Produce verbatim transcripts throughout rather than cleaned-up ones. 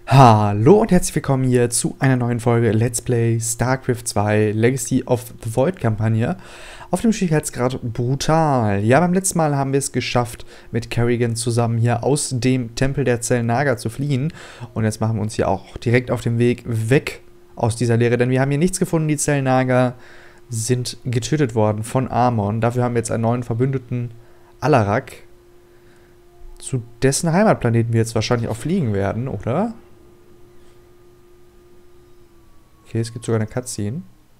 Hallo und herzlich willkommen hier zu einer neuen Folge Let's Play StarCraft zwei Legacy of the Void Kampagne auf dem Schwierigkeitsgrad brutal. Ja, beim letzten Mal haben wir es geschafft, mit Kerrigan zusammen hier aus dem Tempel der Xel'Naga zu fliehen. Und jetzt machen wir uns hier auch direkt auf dem Weg weg aus dieser Leere, denn wir haben hier nichts gefunden. Die Xel'Naga sind getötet worden von Amon. Dafür haben wir jetzt einen neuen Verbündeten, Alarak, zu dessen Heimatplaneten wir jetzt wahrscheinlich auch fliegen werden, oder? Okay, es gibt sogar eine Cutscene.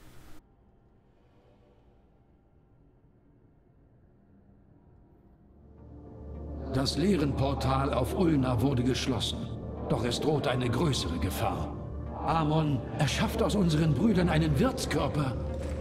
Das Leerenportal auf Ulna wurde geschlossen. Doch es droht eine größere Gefahr. Amon erschafft aus unseren Brüdern einen Wirtskörper.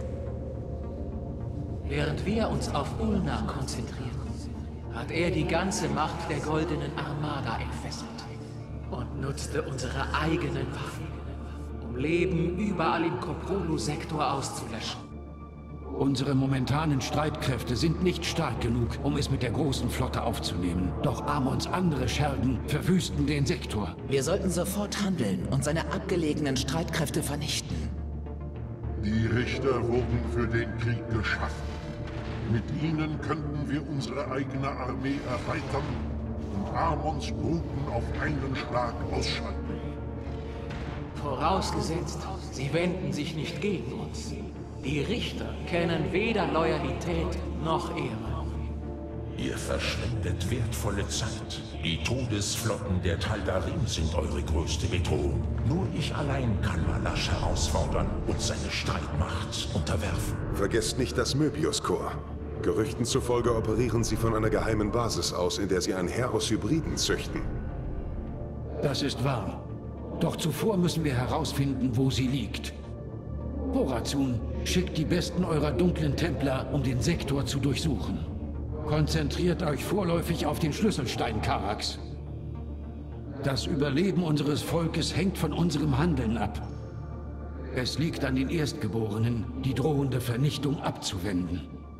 Während wir uns auf Ulna konzentrieren, hat er die ganze Macht der Goldenen Armada entfesselt und nutzte unsere eigenen Waffen, um Leben überall im Koprolu-Sektor auszulöschen. Unsere momentanen Streitkräfte sind nicht stark genug, um es mit der großen Flotte aufzunehmen. Doch Amons andere Schergen verwüsten den Sektor. Wir sollten sofort handeln und seine abgelegenen Streitkräfte vernichten. Die Richter wurden für den Krieg geschaffen. Mit ihnen könnten wir unsere eigene Armee erweitern und Amons Bruten auf einen Schlag ausschalten. Vorausgesetzt, sie wenden sich nicht gegen uns. Die Richter kennen weder Loyalität noch Ehre. Ihr verschwendet wertvolle Zeit. Die Todesflotten der Tal'Darim sind eure größte Bedrohung. Nur ich allein kann Malash herausfordern und seine Streitmacht unterwerfen. Vergesst nicht das Möbius-Korps. Gerüchten zufolge operieren sie von einer geheimen Basis aus, in der sie ein Heer aus Hybriden züchten. Das ist wahr. Doch zuvor müssen wir herausfinden, wo sie liegt. Horazun, schickt die besten eurer dunklen Templer, um den Sektor zu durchsuchen. Konzentriert euch vorläufig auf den Schlüsselstein Karax. Das Überleben unseres Volkes hängt von unserem Handeln ab. Es liegt an den Erstgeborenen, die drohende Vernichtung abzuwenden.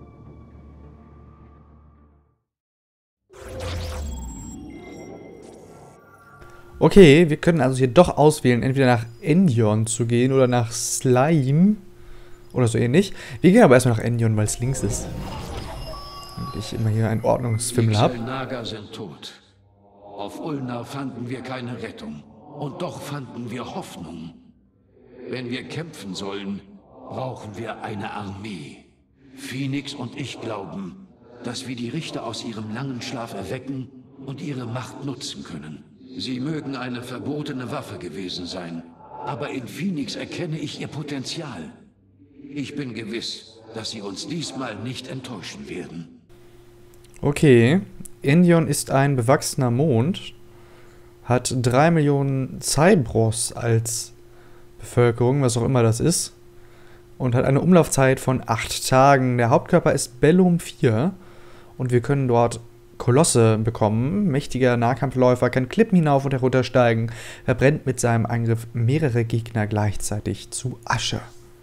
Okay, wir können also hier doch auswählen, entweder nach Endion zu gehen oder nach Slime oder so ähnlich. Wir gehen aber erstmal nach Endion, weil es links ist. Und ich immer hier einen Ordnungsfimmel habe. Die Xel'Naga sind tot. Auf Ulna fanden wir keine Rettung. Und doch fanden wir Hoffnung. Wenn wir kämpfen sollen, brauchen wir eine Armee. Phoenix und ich glauben, dass wir die Richter aus ihrem langen Schlaf erwecken und ihre Macht nutzen können. Sie mögen eine verbotene Waffe gewesen sein, aber in Phoenix erkenne ich ihr Potenzial. Ich bin gewiss, dass sie uns diesmal nicht enttäuschen werden. Okay, Endion ist ein bewachsener Mond, hat drei Millionen Cybros als Bevölkerung, was auch immer das ist, und hat eine Umlaufzeit von acht Tagen. Der Hauptkörper ist Bellum vier und wir können dort Kolosse bekommen. Mächtiger Nahkampfläufer, kann Klippen hinauf und heruntersteigen, verbrennt mit seinem Angriff mehrere Gegner gleichzeitig zu Asche.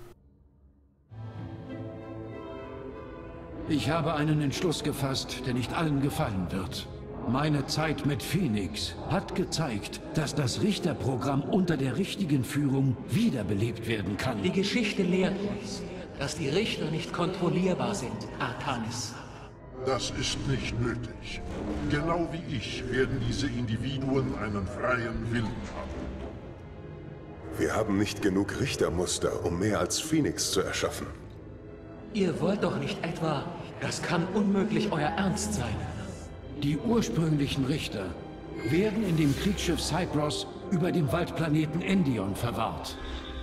Ich habe einen Entschluss gefasst, der nicht allen gefallen wird. Meine Zeit mit Phoenix hat gezeigt, dass das Richterprogramm unter der richtigen Führung wiederbelebt werden kann. Die Geschichte lehrt uns, dass die Richter nicht kontrollierbar sind, Artanis. Das ist nicht nötig. Genau wie ich werden diese Individuen einen freien Willen haben. Wir haben nicht genug Richtermuster, um mehr als Phoenix zu erschaffen. Ihr wollt doch nicht etwa, das kann unmöglich euer Ernst sein. Die ursprünglichen Richter werden in dem Kriegsschiff Cypros über dem Waldplaneten Endion verwahrt.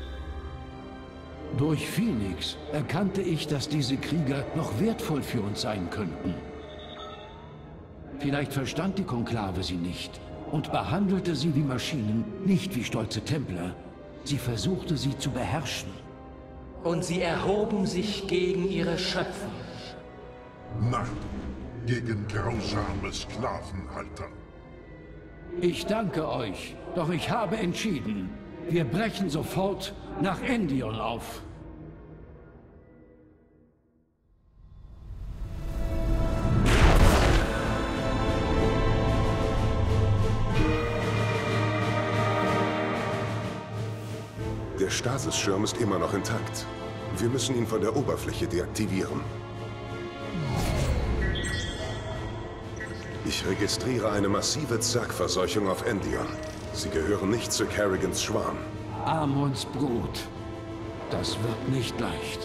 Durch Phoenix erkannte ich, dass diese Krieger noch wertvoll für uns sein könnten. Vielleicht verstand die Konklave sie nicht und behandelte sie wie Maschinen, nicht wie stolze Templer. Sie versuchte sie zu beherrschen. Und sie erhoben sich gegen ihre Schöpfer. Nein, gegen grausame Sklavenhalter. Ich danke euch, doch ich habe entschieden, wir brechen sofort nach Endion auf. Der Stasis-Schirm ist immer noch intakt. Wir müssen ihn von der Oberfläche deaktivieren. Ich registriere eine massive Zerg-Verseuchung auf Endion. Sie gehören nicht zu Kerrigans Schwarm. Amons Brut. Das wird nicht leicht.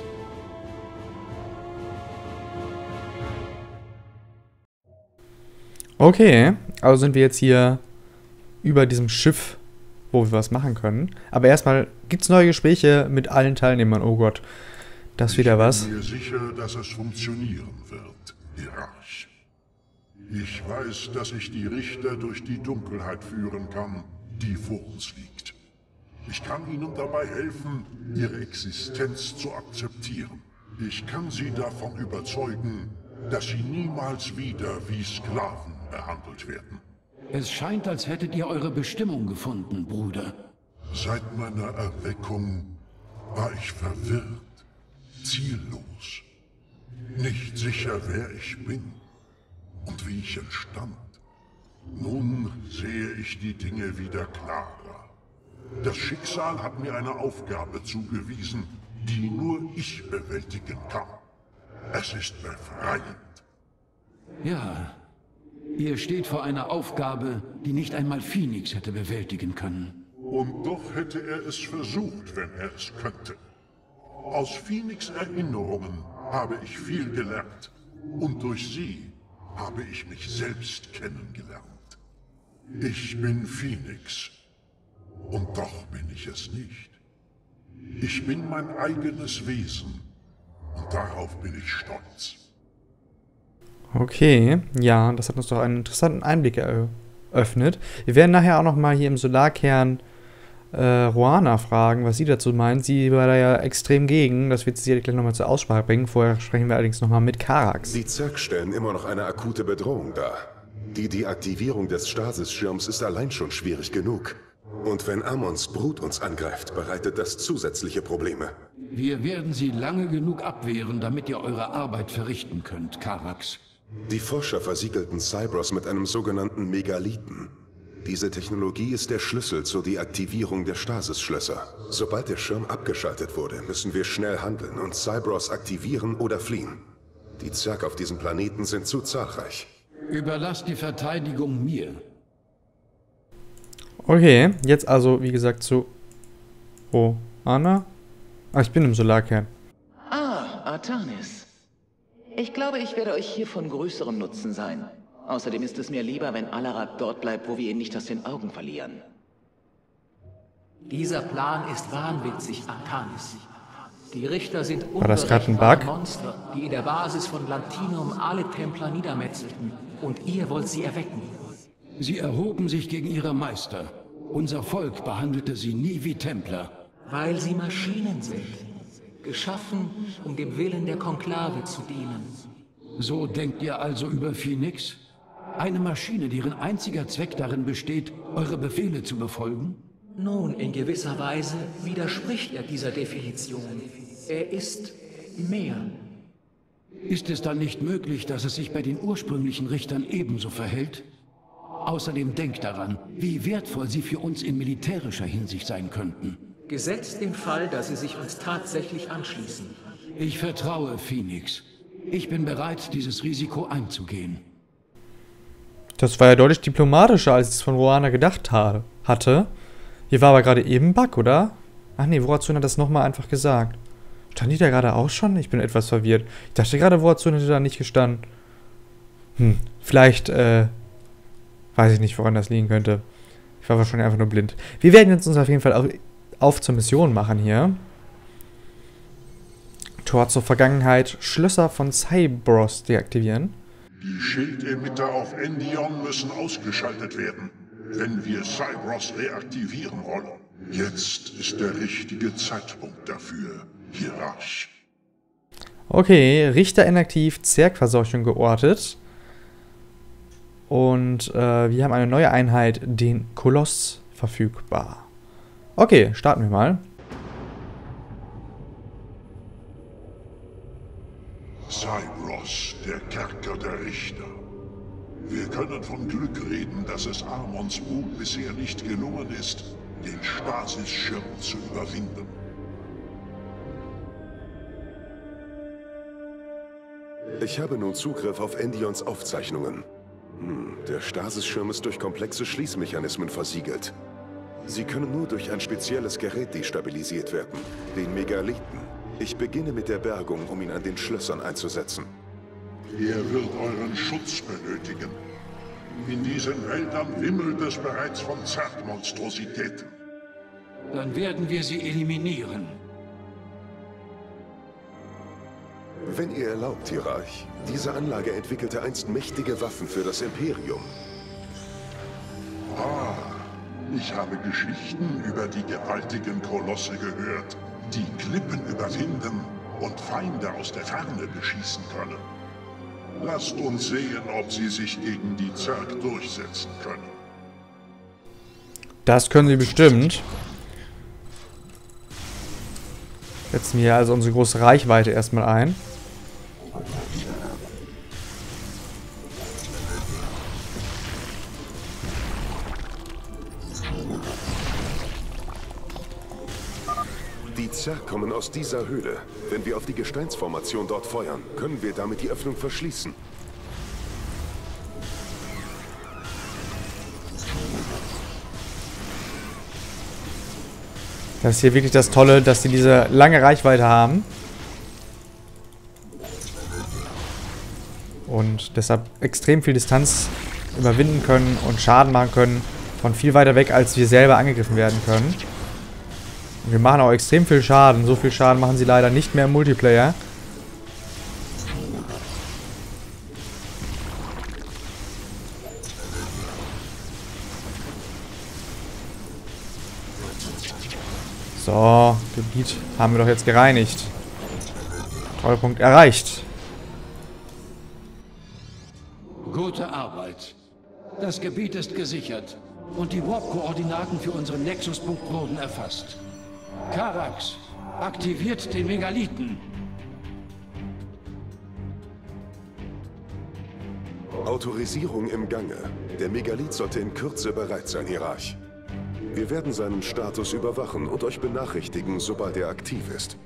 Okay, also sind wir jetzt hier über diesem Schiff, wo wir was machen können. Aber erstmal gibt es neue Gespräche mit allen Teilnehmern. Oh Gott, das ist wieder was. Ich bin mir sicher, dass es funktionieren wird, Hierarch. Ich weiß, dass ich die Richter durch die Dunkelheit führen kann, die vor uns liegt. Ich kann ihnen dabei helfen, ihre Existenz zu akzeptieren. Ich kann sie davon überzeugen, dass sie niemals wieder wie Sklaven behandelt werden. Es scheint, als hättet ihr eure Bestimmung gefunden, Bruder. Seit meiner Erweckung war ich verwirrt, ziellos, nicht sicher, wer ich bin und wie ich entstand. Nun sehe ich die Dinge wieder klarer. Das Schicksal hat mir eine Aufgabe zugewiesen, die nur ich bewältigen kann. Es ist befreiend. Ja, ihr steht vor einer Aufgabe, die nicht einmal Phoenix hätte bewältigen können. Und doch hätte er es versucht, wenn er es könnte. Aus Phoenix' Erinnerungen habe ich viel gelernt. Und durch sie habe ich mich selbst kennengelernt. Ich bin Phoenix. Und doch bin ich es nicht. Ich bin mein eigenes Wesen. Und darauf bin ich stolz. Okay, ja, das hat uns doch einen interessanten Einblick eröffnet. Wir werden nachher auch noch mal hier im Solarkern äh, Ruana fragen, was sie dazu meint. Sie war da ja extrem gegen. Das wird sie gleich noch mal zur Aussprache bringen. Vorher sprechen wir allerdings noch mal mit Karax. Die Zerg stellen immer noch eine akute Bedrohung dar. Die Deaktivierung des Stasis-Schirms ist allein schon schwierig genug. Und wenn Amons Brut uns angreift, bereitet das zusätzliche Probleme. Wir werden sie lange genug abwehren, damit ihr eure Arbeit verrichten könnt, Karax. Die Forscher versiegelten Cybros mit einem sogenannten Megalithen. Diese Technologie ist der Schlüssel zur Deaktivierung der Stasis-Schlösser. Sobald der Schirm abgeschaltet wurde, müssen wir schnell handeln und Cybros aktivieren oder fliehen. Die Zerg auf diesem Planeten sind zu zahlreich. Überlasst die Verteidigung mir. Okay, jetzt also, wie gesagt, zu Ruana. Ah, ich bin im Solarkern. Ah, Artanis. Ich glaube, ich werde euch hier von größerem Nutzen sein. Außerdem ist es mir lieber, wenn Alarak dort bleibt, wo wir ihn nicht aus den Augen verlieren. Dieser Plan ist wahnwitzig, Artanis. Die Richter sind War das gerade ein unberechenbare Bug? Monster, die in der Basis von Lantinum alle Templer niedermetzelten. Und ihr wollt sie erwecken. Sie erhoben sich gegen ihre Meister. Unser Volk behandelte sie nie wie Templer. Weil sie Maschinen sind. Geschaffen, um dem Willen der Konklave zu dienen. So denkt ihr also über Phoenix? Eine Maschine, deren einziger Zweck darin besteht, eure Befehle zu befolgen? Nun, in gewisser Weise widerspricht er dieser Definition. Er ist mehr. Ist es dann nicht möglich, dass es sich bei den ursprünglichen Richtern ebenso verhält? Außerdem denkt daran, wie wertvoll sie für uns in militärischer Hinsicht sein könnten. Gesetzt den Fall, dass sie sich uns tatsächlich anschließen. Ich vertraue Phoenix. Ich bin bereit, dieses Risiko einzugehen. Das war ja deutlich diplomatischer, als ich es von Ruana gedacht ha hatte. Hier war aber gerade eben ein Bug, oder? Ach nee, Vorazun hat das nochmal einfach gesagt. Stand die da gerade auch schon? Ich bin etwas verwirrt. Ich dachte gerade, Vorazun hätte da nicht gestanden. Hm, vielleicht, äh, weiß ich nicht, woran das liegen könnte. Ich war wahrscheinlich einfach nur blind. Wir werden jetzt uns auf jeden Fall auf, auf zur Mission machen hier. Tor zur Vergangenheit, Schlösser von Cybros deaktivieren. Die Schildemitter auf Endion müssen ausgeschaltet werden, wenn wir Cybros reaktivieren wollen. Jetzt ist der richtige Zeitpunkt dafür, Hierarch. Okay, Richter inaktiv, Zergverseuchung geortet. Und äh, wir haben eine neue Einheit, den Koloss, verfügbar. Okay, starten wir mal. Cybros, der Kerker der Richter. Wir können von Glück reden, dass es Amons Brut bisher nicht gelungen ist, den Stasis-Schirm zu überwinden. Ich habe nun Zugriff auf Endions Aufzeichnungen. Hm, der Stasis-Schirm ist durch komplexe Schließmechanismen versiegelt. Sie können nur durch ein spezielles Gerät destabilisiert werden, den Megalithen. Ich beginne mit der Bergung, um ihn an den Schlössern einzusetzen. Er wird euren Schutz benötigen. In diesen Wäldern wimmelt es bereits von Zerg-Monstrositäten. Dann werden wir sie eliminieren. Wenn ihr erlaubt, Hierarch, diese Anlage entwickelte einst mächtige Waffen für das Imperium. Ah, ich habe Geschichten über die gewaltigen Kolosse gehört, die Klippen überwinden und Feinde aus der Ferne beschießen können. Lasst uns sehen, ob sie sich gegen die Zerg durchsetzen können. Das können sie bestimmt. Setzen wir also unsere große Reichweite erstmal ein. Die Zerg kommen aus dieser Höhle. Wenn wir auf die Gesteinsformation dort feuern, können wir damit die Öffnung verschließen. Das ist hier wirklich das Tolle, dass sie diese lange Reichweite haben. Und deshalb extrem viel Distanz überwinden können und Schaden machen können. Von viel weiter weg, als wir selber angegriffen werden können. Und wir machen auch extrem viel Schaden. So viel Schaden machen sie leider nicht mehr im Multiplayer. So, Gebiet haben wir doch jetzt gereinigt. Treupunkt erreicht. Gute Arbeit. Das Gebiet ist gesichert und die Warp-Koordinaten für unseren Nexuspunkt wurden erfasst. Karax, aktiviert den Megalithen. Autorisierung im Gange. Der Megalith sollte in Kürze bereit sein, Hierarch. Wir werden seinen Status überwachen und euch benachrichtigen, sobald er aktiv ist.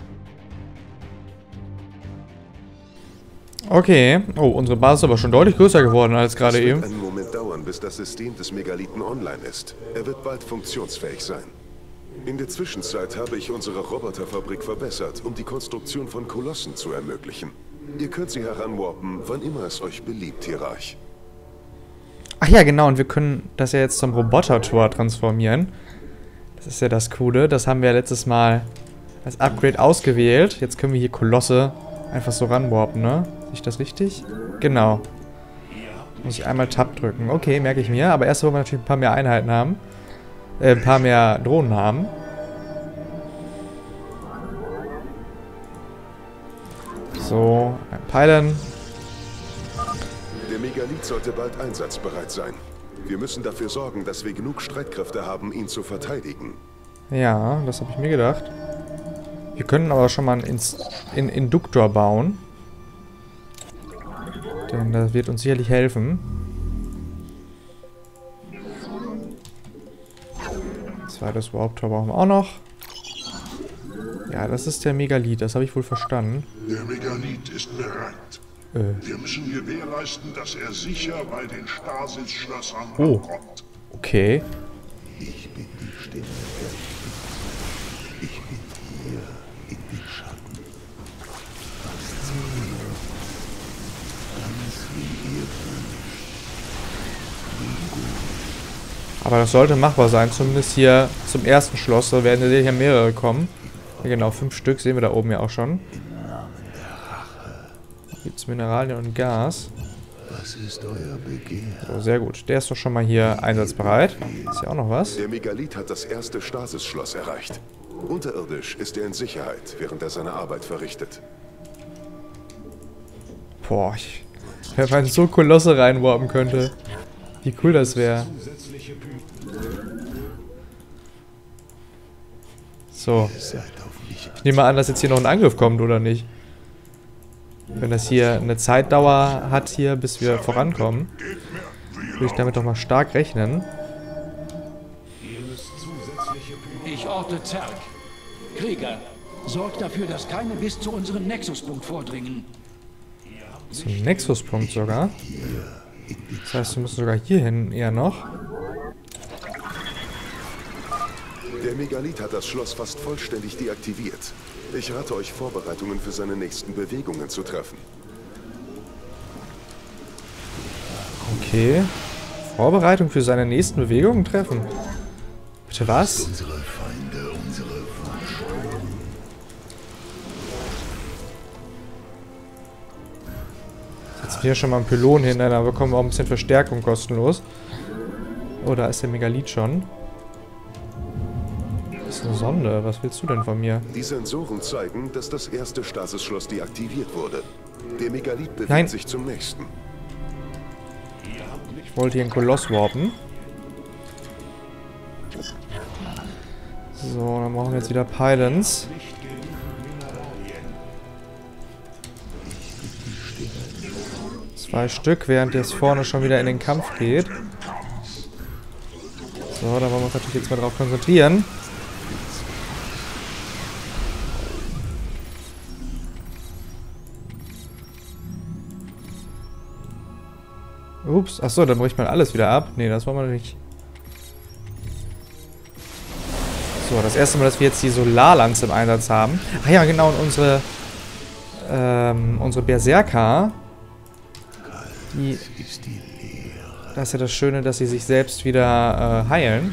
Okay. Oh, unsere Basis ist aber schon deutlich größer geworden als gerade eben. Es wird einen Moment dauern, bis das System des Megalithen online ist. Er wird bald funktionsfähig sein. In der Zwischenzeit habe ich unsere Roboterfabrik verbessert, um die Konstruktion von Kolossen zu ermöglichen. Ihr könnt sie heranwarpen, wann immer es euch beliebt, Hierarch. Ach ja, genau. Und wir können das ja jetzt zum Roboter-Tor transformieren. Das ist ja das Coole. Das haben wir ja letztes Mal als Upgrade ausgewählt. Jetzt können wir hier Kolosse einfach so ranwarpen, ne? Sehe ich das richtig? Genau. Muss ich einmal Tab drücken. Okay, merke ich mir. Aber erst wollen wir natürlich ein paar mehr Einheiten haben. Äh, ein paar mehr Drohnen haben. So, ein Pylon. Der Megalith sollte bald einsatzbereit sein. Wir müssen dafür sorgen, dass wir genug Streitkräfte haben, ihn zu verteidigen. Ja, das habe ich mir gedacht. Wir können aber schon mal einen Ins in Induktor bauen. Denn das wird uns sicherlich helfen. Zweites Warp-Tor brauchen wir auch noch. Ja, das ist der Megalith, das habe ich wohl verstanden. Der Megalith ist bereit. Äh. Wir müssen gewährleisten, dass er sicher bei den Stasis-Schlössern Oh. ankommt. Okay. Ich bin die Stimme der Stimme. Ich bin hier in den Schatten. Fast mir. Ganz wie ihr wünscht. Wie gut. Aber das sollte machbar sein, zumindest hier zum ersten Schloss. Da werden hier mehrere kommen. Ja, genau, fünf Stück sehen wir da oben ja auch schon. Gibt es Mineralien und Gas. Was ist euer Begehr? So, sehr gut. Der ist doch schon mal hier einsatzbereit. Ist ja auch noch was. Der Megalith hat das erste Stasis-Schloss erreicht. Unterirdisch ist er in Sicherheit, während er seine Arbeit verrichtet. Boah, ich, wenn man so Kolosse reinwarpen könnte. Wie cool das wäre. So. Ich nehme mal an, dass jetzt hier noch ein Angriff kommt, oder nicht? Wenn das hier eine Zeitdauer hat hier, bis wir vorankommen, würde ich damit doch mal stark rechnen. Ich orte Zerg. Krieger, sorgt dafür, dass keine bis zu unserem Nexuspunkt vordringen. Zum Nexuspunkt sogar? Das heißt, wir müssen sogar hierhin eher noch. Der Megalith hat das Schloss fast vollständig deaktiviert. Ich rate euch, Vorbereitungen für seine nächsten Bewegungen zu treffen. Okay. Vorbereitung für seine nächsten Bewegungen treffen. Bitte was? Unsere Feinde, unsere Wunsch. Setzen wir hier schon mal einen Pylon hin, dann bekommen wir auch ein bisschen Verstärkung kostenlos. Oh, da ist der Megalith schon. Das ist eine Sonde. Was willst du denn von mir? Die Sensoren zeigen, dass das erste Stasisschloss deaktiviert wurde. Der Megalith bewegt Nein. sich zum nächsten. Ich wollte hier einen Koloss warpen. So, dann brauchen wir jetzt wieder Pylons. Zwei Stück, während jetzt vorne schon wieder in den Kampf geht. So, da wollen wir uns natürlich jetzt mal drauf konzentrieren. Ups, achso, dann bricht man alles wieder ab. Ne, das wollen wir nicht. So, das erste Mal, dass wir jetzt die Solarlanze im Einsatz haben. Ach ja, genau, und unsere, ähm, unsere Berserker, die, das ist ja das Schöne, dass sie sich selbst wieder äh, heilen.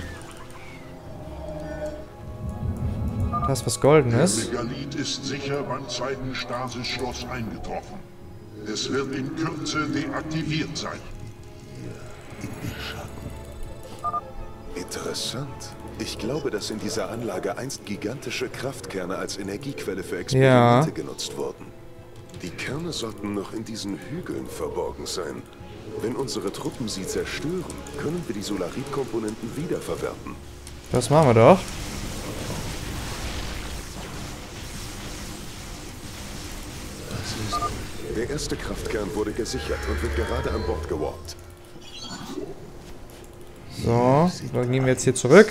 Das ist was Goldenes. Der Megalith ist sicher beim zweiten Stasis-Schloss eingetroffen. Es wird in Kürze deaktiviert sein. Interessant. Ich glaube, dass in dieser Anlage einst gigantische Kraftkerne als Energiequelle für Experimente Ja. genutzt wurden. Die Kerne sollten noch in diesen Hügeln verborgen sein. Wenn unsere Truppen sie zerstören, können wir die Solarit-Komponenten wiederverwerten. Das machen wir doch. Der erste Kraftkern wurde gesichert und wird gerade an Bord gewarpt. So, dann gehen wir jetzt hier zurück.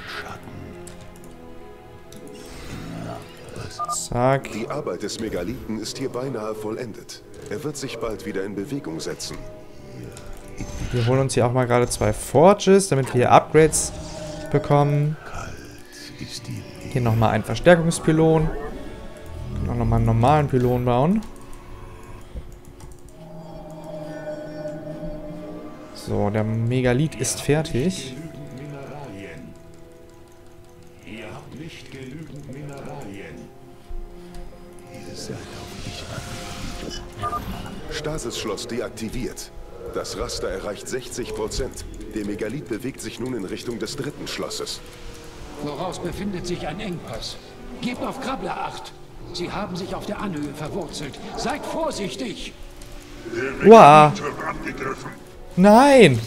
Zack. Die Arbeit des Megalithen ist hier beinahe vollendet. Er wird sich bald wieder in Bewegung setzen. Wir holen uns hier auch mal gerade zwei Forges, damit wir hier Upgrades bekommen. Hier nochmal einen Verstärkungspylon. Können auch nochmal einen normalen Pylon bauen. So, der Megalith ist fertig. Ihr habt nicht genügend Mineralien. Stasis-Schloss deaktiviert. Das Raster erreicht sechzig Prozent. Der Megalith bewegt sich nun in Richtung des dritten Schlosses. Voraus befindet sich ein Engpass. Gebt auf Krabbler Acht. Sie haben sich auf der Anhöhe verwurzelt. Seid vorsichtig! Der Uah. Megalith wird angegriffen. Nein!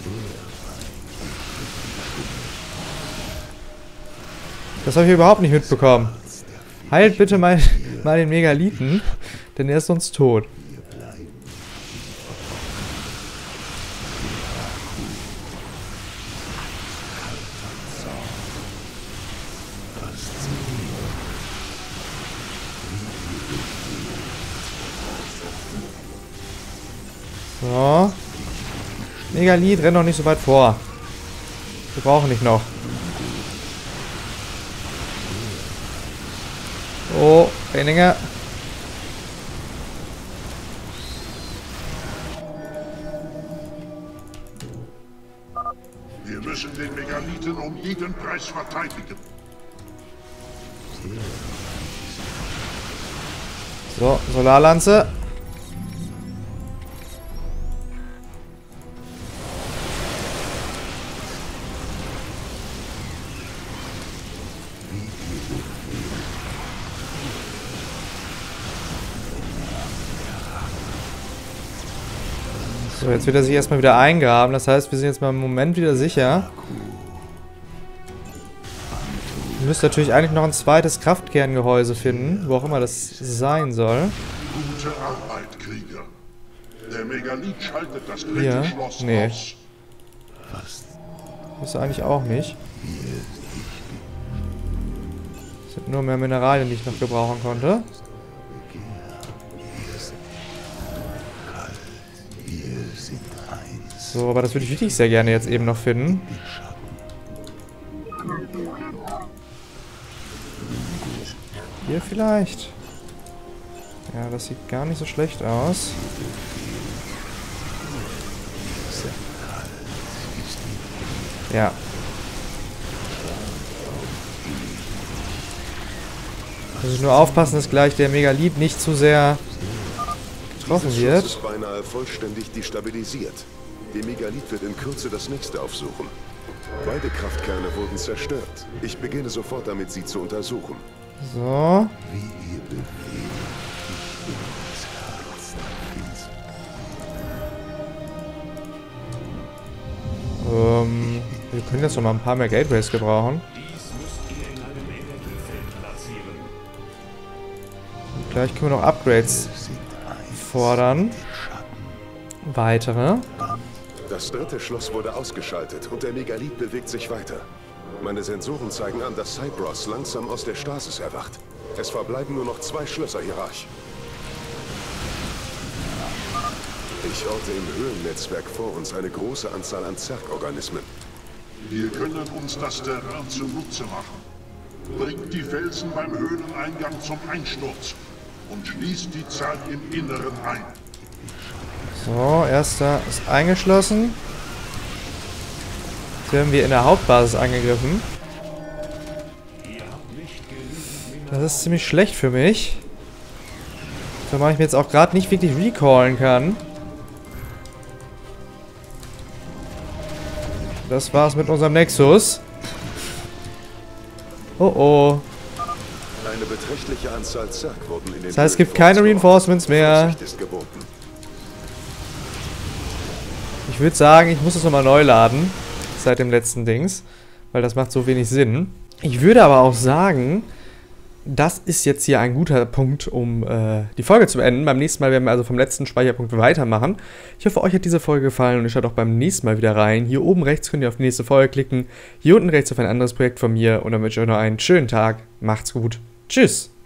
Das habe ich überhaupt nicht mitbekommen. Heilt bitte mal, mal den Megalithen, denn er ist sonst tot. So. Megalith, renn doch nicht so weit vor. Wir brauchen dich noch. Oh, Traininger. Wir müssen den Megalithen um jeden Preis verteidigen. So, Solarlanze. So, jetzt wird er sich erstmal wieder eingraben. Das heißt, wir sind jetzt mal im Moment wieder sicher. Wir müssen natürlich eigentlich noch ein zweites Kraftkerngehäuse finden, wo auch immer das sein soll. Gute Arbeit, Krieger. Der Megalith schaltet das dritte Hier? Schloss Nee. aus. Das ist eigentlich auch nicht. Das sind nur mehr Mineralien, die ich noch gebrauchen konnte. So, aber das würde ich wirklich sehr gerne jetzt eben noch finden. Hier vielleicht. Ja, das sieht gar nicht so schlecht aus. Ja. Muss ich nur aufpassen, dass gleich der Megalith nicht zu sehr getroffen wird. Ist beinahe vollständig destabilisiert. Der Megalith wird in Kürze das nächste aufsuchen. Beide Kraftkerne wurden zerstört. Ich beginne sofort damit, sie zu untersuchen. So. Ähm, wir können jetzt noch mal ein paar mehr Gateways gebrauchen. Und gleich können wir noch Upgrades fordern. Weitere. Das dritte Schloss wurde ausgeschaltet und der Megalith bewegt sich weiter. Meine Sensoren zeigen an, dass Cybros langsam aus der Stasis erwacht. Es verbleiben nur noch zwei Schlösser, Hierarch. Ich orte im Höhlennetzwerk vor uns eine große Anzahl an Zergorganismen. Wir können uns das Terrain zunutze machen. Bringt die Felsen beim Höhleneingang zum Einsturz und schließt die Zerg im Inneren ein. So, erster ist eingeschlossen. Jetzt werden wir in der Hauptbasis angegriffen. Das ist ziemlich schlecht für mich. Zumal ich mir jetzt auch gerade nicht wirklich recallen kann. Das war's mit unserem Nexus. Oh oh. Eine beträchtliche Anzahl Zerg wurden in den Das heißt, es gibt keine Reinforcements mehr. Ich würde sagen, ich muss es nochmal neu laden. Seit dem letzten Dings. Weil das macht so wenig Sinn. Ich würde aber auch sagen, das ist jetzt hier ein guter Punkt, um äh, die Folge zu beenden. Beim nächsten Mal werden wir also vom letzten Speicherpunkt weitermachen. Ich hoffe, euch hat diese Folge gefallen und ihr schaut auch beim nächsten Mal wieder rein. Hier oben rechts könnt ihr auf die nächste Folge klicken. Hier unten rechts auf ein anderes Projekt von mir. Und dann wünsche ich euch noch einen schönen Tag. Macht's gut. Tschüss.